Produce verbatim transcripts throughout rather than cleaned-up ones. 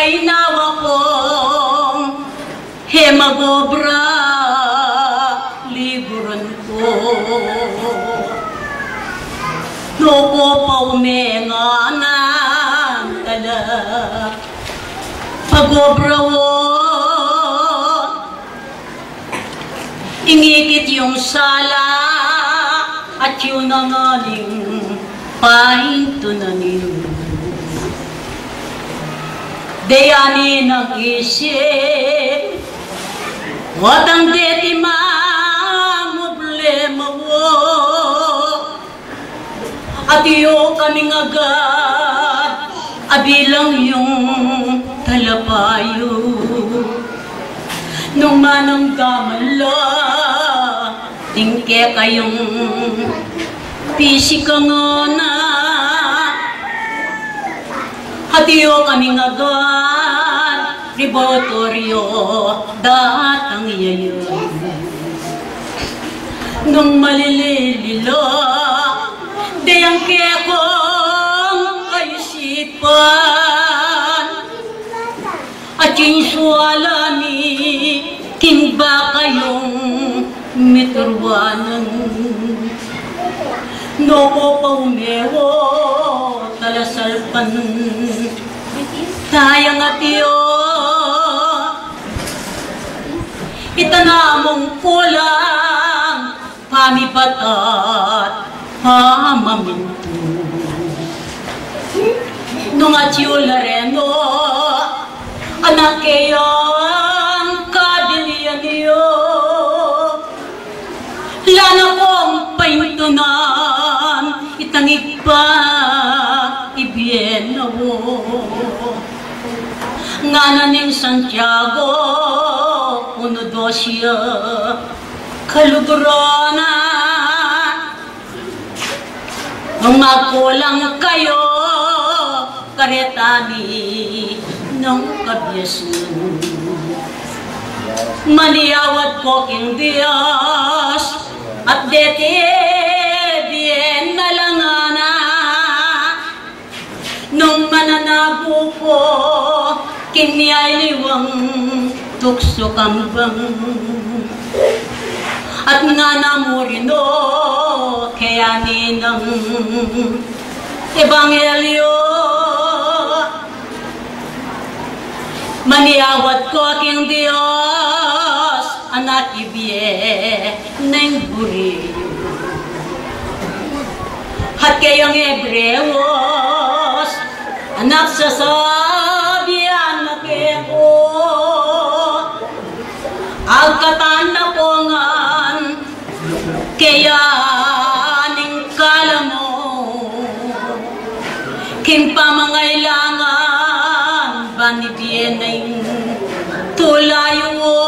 ay nawa kong hemagobra liburan ko. Loko pa umenga ng tala pagobra wo ingikit yung sala at yun ang aling pahinto na niyo. Dayani ng isip watang deti mang problema wo at iyo kaming agad abilang yung talapayo nung mananggaman la tingke kayong pisika nga na at iyo kaming agad ribotoryo datang iyayon nung malilililo dayang kekong kaisipan at yung sualami kimba kayong miturwanan noko pa umewo talasalpan tayang atiyo itanamong kulang pamipatat pamaminto nung atyo lareno anak kayang kadilian niyo lana kong paintunan itangig pa ibien na wo nga naning Santiago uno dosya kalugurona nung magkulang kayo karetani ng kabyasun maniyawat ko king Diyos at deti bien nalangana nung mananabo ko kiniyaliwang tukso kambang at nga namurino kaya ninang ebanghelyo maniyawat ko aking Diyos anak ibye ng buriyo at kayong Hebreos anak sasabihan na keko agkatan na pongan kaya ning kalamo kim pamangailangan banibienay tulayo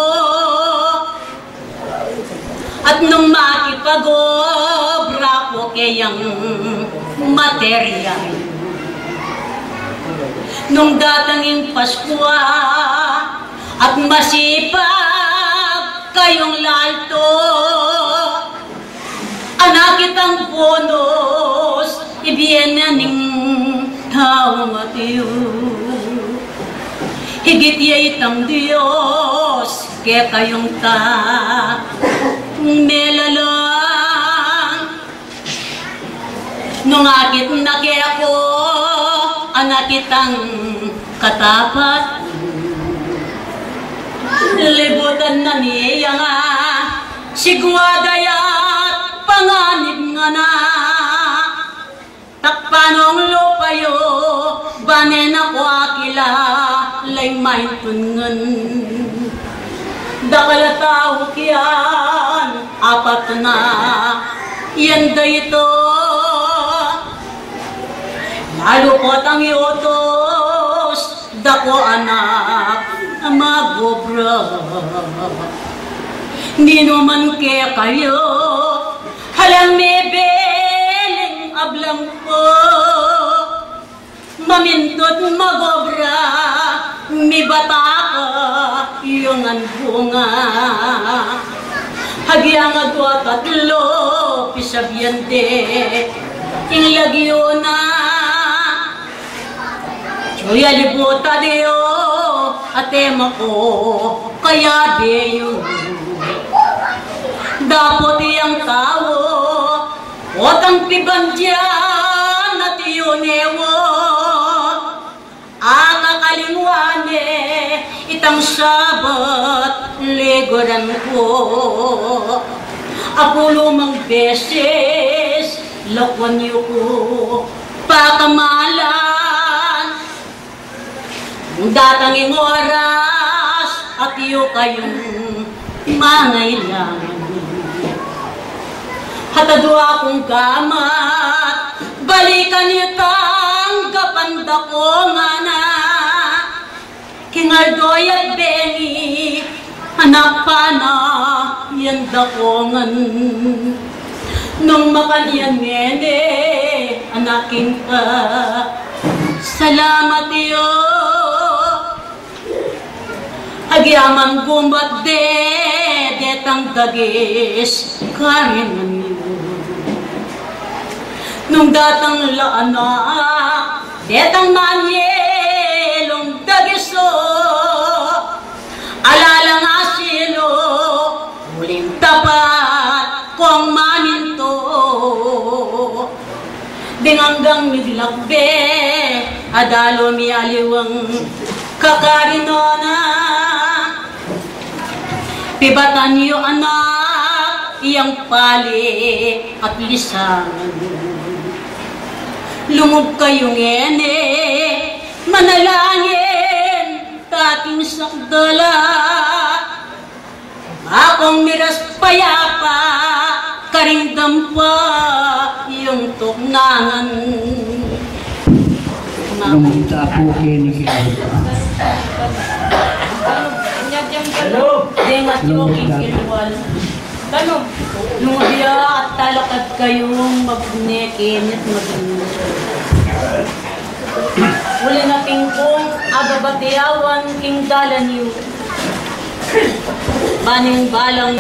at nung makipagobra ko kayang material nung datanging Pasko at masipag kayong lalto anak kitang bonus ibiyen na ning tawang atiyo higit yayitang Diyos kaya kayong ta melalang nung akit na kaya ko anak kitang katapat libutan na niya nga sigwadayat panganib nga na takpanong lupayo banen ako akila lay maintungan dakalatao kiyan apat na yan dayto malukot ang iutos dako anak magobra di naman kaya kayo halang may beling ablang po mamintot magobra mi bata ka yung anbunga hagyang agwa tatlo pisabyante ing lagyo na choya libuta Dios at tema ko, kaya di yun. Dapat iyang tao, otang pibandyan at yun ewo. Ang akalingwane, itang sabat, legoran ko. Ako lumang beses, lakwan niyo ko, pakamalan. Datanging oras, at iyo kayong mangailangan. Hatado akong gamat, balikan niyo tanggapan dako nga na. Kingardoy at Benny, anak pa na, yan dakongan. Nung makanyan nene, anakin ka, salamat iyo. Agyaman gumbat de, detang dagis, karinan niyo. Nung datang laanak, detang manyelong dagiso, alala nga silo, huling tapat kong maninto. Dinganggang miglakbe, adalo mi aliwang kakarinona. Pibatan niyo anak, iyang pali at lisangan. Lumog kayong ene, manalangin, tating sakdala. Akong miras payapa, karingdam pa, iyong tuknangan. Lumog sa po kini kaya. Hello? Dengat yung ikilwal. Tanong, lumabya at talakad kayong magnekin at mag-init. Uli na pingkong agabatiyawan king dalan niyo. Baning balang